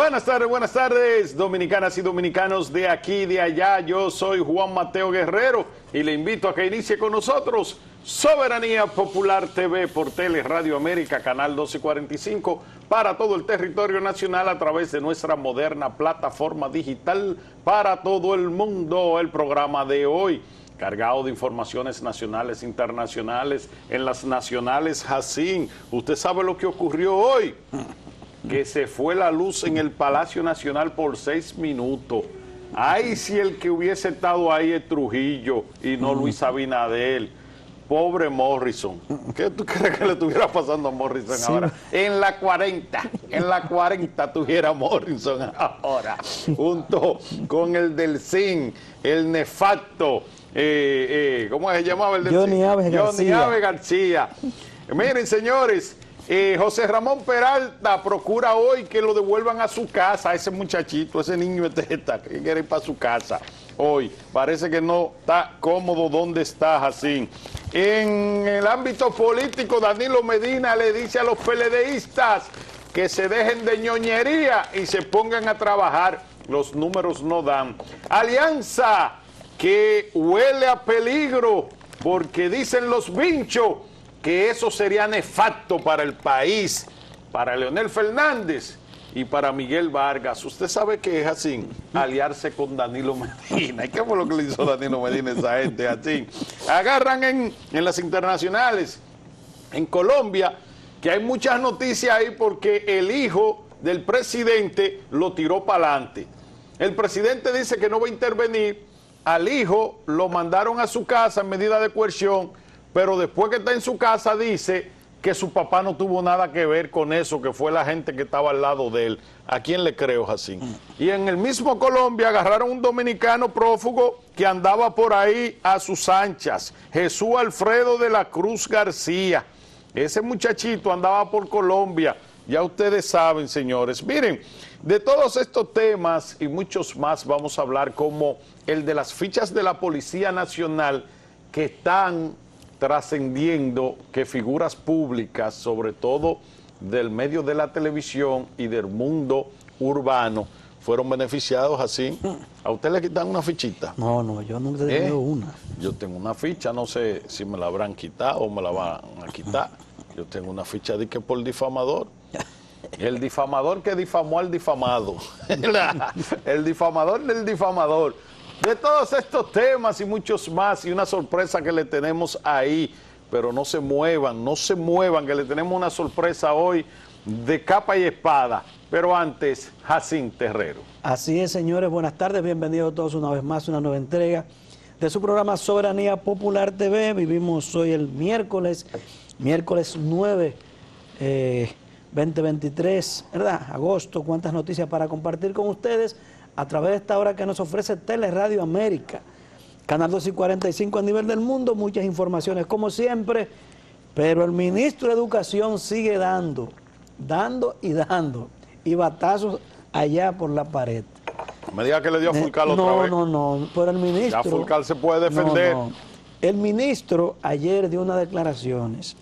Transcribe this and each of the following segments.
buenas tardes, dominicanas y dominicanos de aquí y de allá. Yo soy Juan Mateo Guerrero y le invito a que inicie con nosotros Soberanía Popular TV por Tele Radio América, canal 1245, para todo el territorio nacional a través de nuestra moderna plataforma digital para todo el mundo. El programa de hoy, cargado de informaciones nacionales e internacionales. En las nacionales, Jacín, ¿usted sabe lo que ocurrió hoy? Que se fue la luz en el Palacio Nacional por 6 minutos. Ay, si el que hubiese estado ahí es Trujillo y no Luis Abinader. Pobre Morrison. ¿Qué tú crees que le estuviera pasando a Morrison ahora? En la 40 tuviera Morrison ahora, junto con el del CIN, el nefasto, ¿cómo se llamaba el del CIN? Johnny Abe García. Miren, señores, José Ramón Peralta procura hoy que lo devuelvan a su casa, a ese muchachito, ese niño que quiere ir para su casa hoy. Parece que no está cómodo donde está, así. En el ámbito político, Danilo Medina le dice a los PLDistas que se dejen de ñoñería y se pongan a trabajar. Los números no dan. Alianza que huele a peligro porque dicen los vinchos que eso sería nefasto para el país, para Leonel Fernández y para Miguel Vargas. Usted sabe que es así, aliarse con Danilo Medina. ¿Y qué fue lo que le hizo Danilo Medina a esa gente así? Agarran en las internacionales, en Colombia, que hay muchas noticias ahí porque el hijo del presidente lo tiró para adelante. El presidente dice que no va a intervenir, al hijo lo mandaron a su casa en medida de coerción, pero después que está en su casa dice que su papá no tuvo nada que ver con eso, que fue la gente que estaba al lado de él. ¿A quién le creo, Jacín? Y en el mismo Colombia agarraron un dominicano prófugo que andaba por ahí a sus anchas, Jesús Alfredo de la Cruz García. Ese muchachito andaba por Colombia, ya ustedes saben, señores. Miren, de todos estos temas y muchos más vamos a hablar, como el de las fichas de la Policía Nacional que están trascendiendo, que figuras públicas, sobre todo del medio de la televisión y del mundo urbano, fueron beneficiados así. ¿A usted le quitan una fichita? No, yo nunca he tenido una. Yo tengo una ficha, no sé si me la habrán quitado o me la van a quitar. Yo tengo una ficha de que por difamador. El difamador que difamó al difamado. El difamador del difamador. De todos estos temas y muchos más, y una sorpresa que le tenemos ahí, pero no se muevan, que le tenemos una sorpresa hoy de capa y espada. Pero antes, Jacín Terrero. Así es, señores, buenas tardes, bienvenidos todos una vez más a una nueva entrega de su programa Soberanía Popular TV. Vivimos hoy el miércoles 9, 2023, ¿verdad? Agosto, cuántas noticias para compartir con ustedes a través de esta hora que nos ofrece Tele Radio América, canal 245 a nivel del mundo, muchas informaciones como siempre, pero el ministro de Educación sigue dando y batazos allá por la pared. Me diga que le dio a Fulcal otra vez. No, pero el ministro... Ya Fulcal se puede defender. No. El ministro ayer dio unas declaraciones,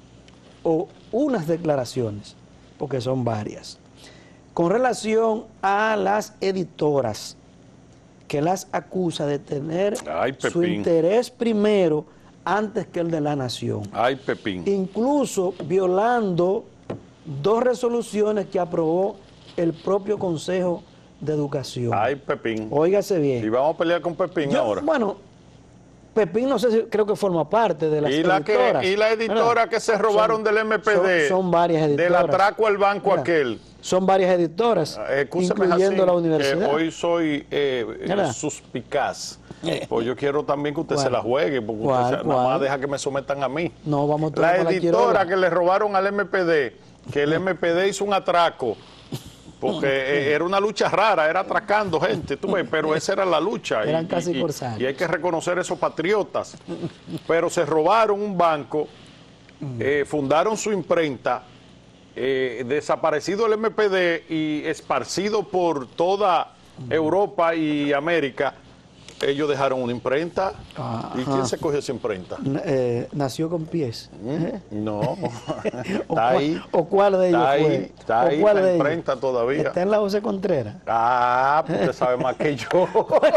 porque son varias, con relación a las editoras, que las acusa de tener su interés primero antes que el de la nación. Ay, Pepín. Incluso violando 2 resoluciones que aprobó el propio Consejo de Educación. Ay, Pepín. Óigase bien. Y vamos a pelear con Pepín ahora. Bueno, Pepín no sé si creo que forma parte de las editoras. Y la editora que se robaron del MPD. Son varias editoras. Del atraco al banco aquel. Son varias editoras, incluyendo la universidad. Hoy soy suspicaz. Pues yo quiero también que usted se la juegue, porque usted nada más deja que me sometan a mí. No, vamos a la editora que le robaron al MPD, que el MPD hizo un atraco, porque era una lucha rara, era atracando gente, tú ves, pero esa era la lucha. Eran casi corsarios. Y hay que reconocer esos patriotas. Pero se robaron un banco, fundaron su imprenta, desaparecido el MPD y esparcido por toda Europa y América, Ellos dejaron una imprenta. Ajá. ¿Y quién se cogió esa imprenta? Nació con pies. No, ¿O está ahí. ¿O cuál de ellos Está fue? ahí, está ¿O ahí cuál la de ellos? imprenta todavía. Está en la José Contreras. Ah, pues usted sabe más que yo.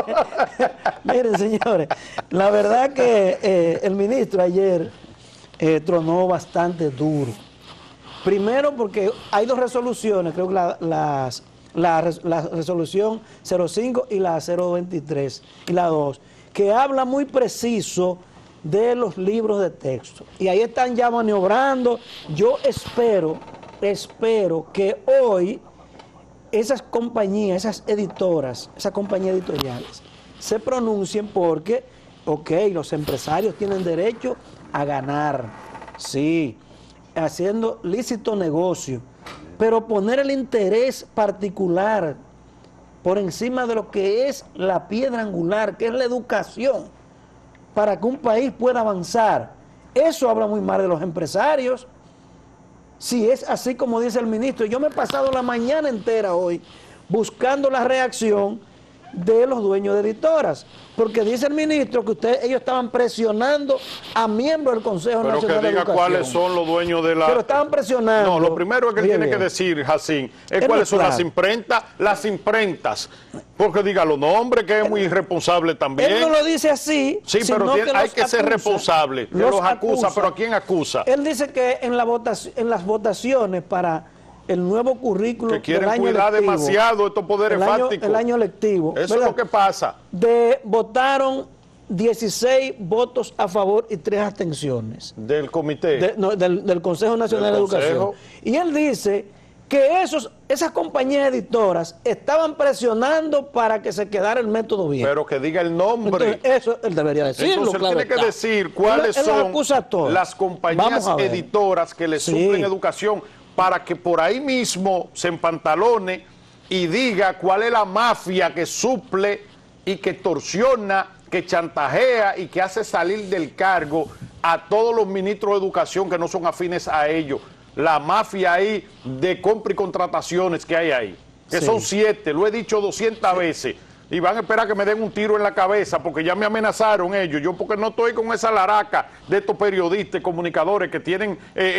Miren, señores, la verdad que el ministro ayer tronó bastante duro. Primero porque hay dos resoluciones, creo que la resolución 05 y la 023 y la 2, que habla muy preciso de los libros de texto. Y ahí están ya maniobrando. Yo espero que hoy esas compañías, esas editoras, esas compañías editoriales se pronuncien porque, ok, los empresarios tienen derecho a ganar, sí, haciendo lícito negocio, pero poner el interés particular por encima de lo que es la piedra angular, que es la educación, para que un país pueda avanzar. Eso habla muy mal de los empresarios. Si es así como dice el ministro, yo me he pasado la mañana entera hoy buscando la reacción de los dueños de editoras, porque dice el ministro que ellos estaban presionando a miembros del Consejo Pero Nacional que de diga Educación. cuáles son los dueños de la... Pero estaban presionando. No, lo primero que él tiene que decir, Jacín, es cuáles son las imprentas, porque diga los nombres, que es muy irresponsable también. Él no lo dice así. Sí, pero hay que ser responsable. Los acusa, pero ¿a quién acusa? Él dice que en las votaciones para el nuevo currículo que quieren del año cuidar lectivo, demasiado estos poderes fácticos. El año lectivo. Eso es lo que pasa. Votaron 16 votos a favor y 3 abstenciones. ¿Del comité? Del Consejo Nacional de Educación. Y él dice que esas compañías editoras estaban presionando para que se quedara el método bien. Pero que diga el nombre. Entonces, eso él debería decirlo. Entonces él tiene que decir cuáles son las compañías editoras que le suplen educación, para que por ahí mismo se empantalone y diga cuál es la mafia que suple y que extorsiona, que chantajea y que hace salir del cargo a todos los ministros de educación que no son afines a ellos. La mafia ahí de compra y contrataciones que hay ahí, que son 7, lo he dicho 200 veces. Y van a esperar que me den un tiro en la cabeza porque ya me amenazaron ellos. Yo porque no estoy con esa laraca de estos periodistas y comunicadores que tienen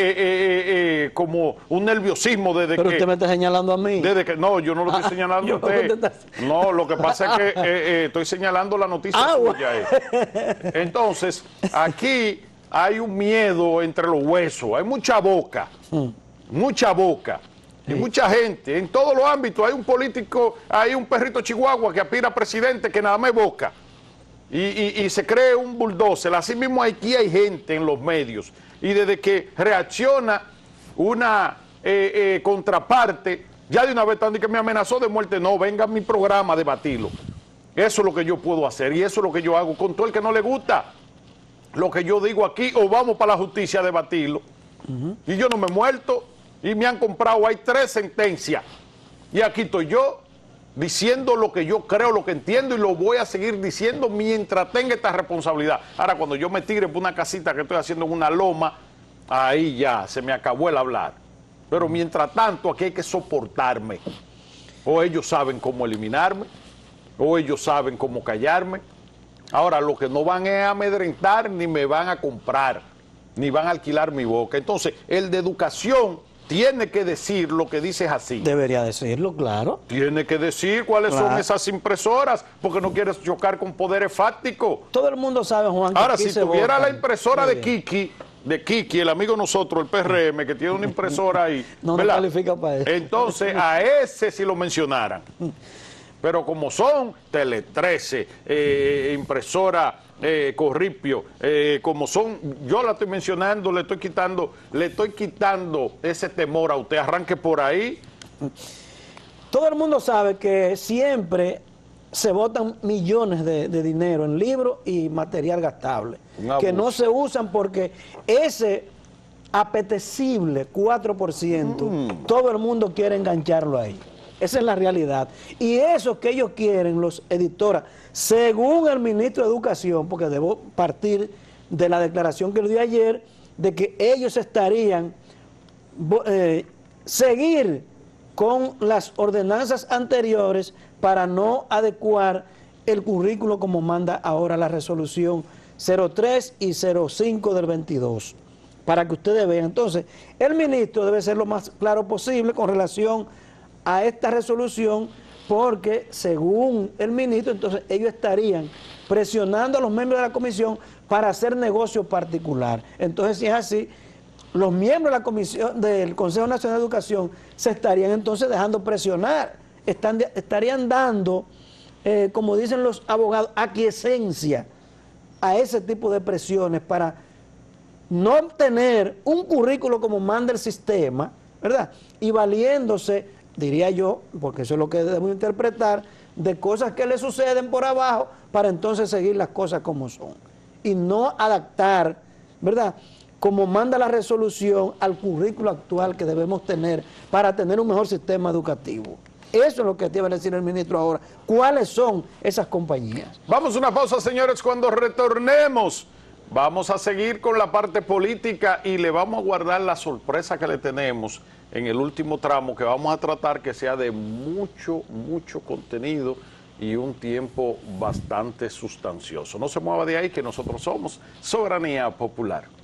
como un nerviosismo desde que... Pero usted me está señalando a mí. Desde que, no, yo no lo estoy señalando a usted. No, lo que pasa es que estoy señalando la noticia suya. Entonces, aquí hay un miedo entre los huesos. Hay mucha boca. Mucha boca. Y mucha gente, en todos los ámbitos, hay un político, hay un perrito chihuahua que aspira a presidente que nada más boca y se cree un bulldozer. Así mismo aquí hay gente en los medios y desde que reacciona una contraparte, ya de una vez están que me amenazó de muerte. No, venga a mi programa a debatirlo. Eso es lo que yo puedo hacer y eso es lo que yo hago con todo el que no le gusta lo que yo digo aquí, o vamos para la justicia a debatirlo. Y yo no me he muerto. Y me han comprado, hay 3 sentencias. Y aquí estoy yo diciendo lo que yo creo, lo que entiendo, y lo voy a seguir diciendo mientras tenga esta responsabilidad. Ahora, cuando yo me tire por una casita que estoy haciendo en una loma, ahí ya se me acabó el hablar. Pero mientras tanto, aquí hay que soportarme. O ellos saben cómo eliminarme, o ellos saben cómo callarme. Ahora, lo que no van es a amedrentar, ni me van a comprar, ni van a alquilar mi boca. Entonces, el de educación tiene que decir lo que dice así. Debería decirlo, claro. Tiene que decir cuáles son esas impresoras, porque no quieres chocar con poderes fácticos. Todo el mundo sabe, Juan, que ahora, aquí si tuviera la impresora de Kiki, el amigo nosotros, el PRM, que tiene una impresora ahí, no califica para eso. Entonces, a ese sí lo mencionaran. Pero como son Tele 13, impresora Corripio, como son, yo la estoy mencionando, le estoy quitando ese temor a usted. Arranque por ahí. Todo el mundo sabe que siempre se botan millones de dinero en libros y material gastable, que no se usan porque ese apetecible 4%, todo el mundo quiere engancharlo ahí. Esa es la realidad. Y eso que ellos quieren, los editoras, según el ministro de Educación, porque debo partir de la declaración que le dio ayer, de que ellos estarían seguir con las ordenanzas anteriores para no adecuar el currículo como manda ahora la resolución 03 y 05 del 22, para que ustedes vean. Entonces, el ministro debe ser lo más claro posible con relación a esta resolución, porque según el ministro, entonces ellos estarían presionando a los miembros de la comisión para hacer negocio particular. Entonces, si es así, los miembros de la comisión del Consejo Nacional de Educación se estarían entonces dejando presionar, estarían dando, como dicen los abogados, aquiescencia a ese tipo de presiones para no obtener un currículo como manda el sistema, ¿verdad? Y valiéndose, diría yo, porque eso es lo que debemos interpretar, de cosas que le suceden por abajo para entonces seguir las cosas como son. Y no adaptar, ¿verdad?, como manda la resolución al currículo actual que debemos tener para tener un mejor sistema educativo. Eso es lo que debe decir el ministro ahora. ¿Cuáles son esas compañías? Vamos a una pausa, señores. Cuando retornemos, vamos a seguir con la parte política y le vamos a guardar la sorpresa que le tenemos en el último tramo, que vamos a tratar que sea de mucho contenido y un tiempo bastante sustancioso. No se mueva de ahí, que nosotros somos Soberanía Popular.